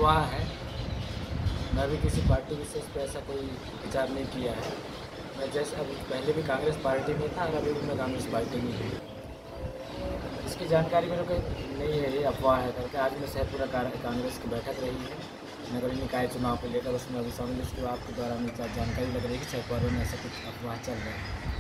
अफवाह है। मैं भी किसी पार्टी विशेष पे ऐसा कोई विचार नहीं किया है। मैं जैसे अभी पहले भी कांग्रेस पार्टी में था और अभी भी मैं कांग्रेस पार्टी में हूँ। इसकी जानकारी मेरे को नहीं है, ये अफवाह है करके। आज में शहरपुरा कांग्रेस की बैठक रही है नगरीय निकाय चुनाव को लेकर, उसमें अभी शामिल। इसके आपके द्वारा हमें जानकारी लग रही है कि शहरपुरा में ऐसा कुछ अफवाह चल रहा है।